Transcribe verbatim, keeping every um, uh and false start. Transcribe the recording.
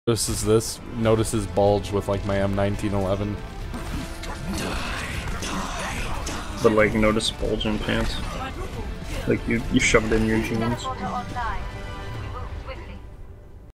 Notices this, notices bulge with like my M nineteen eleven. But like, notice bulge in pants. Like you, you shove it in your jeans.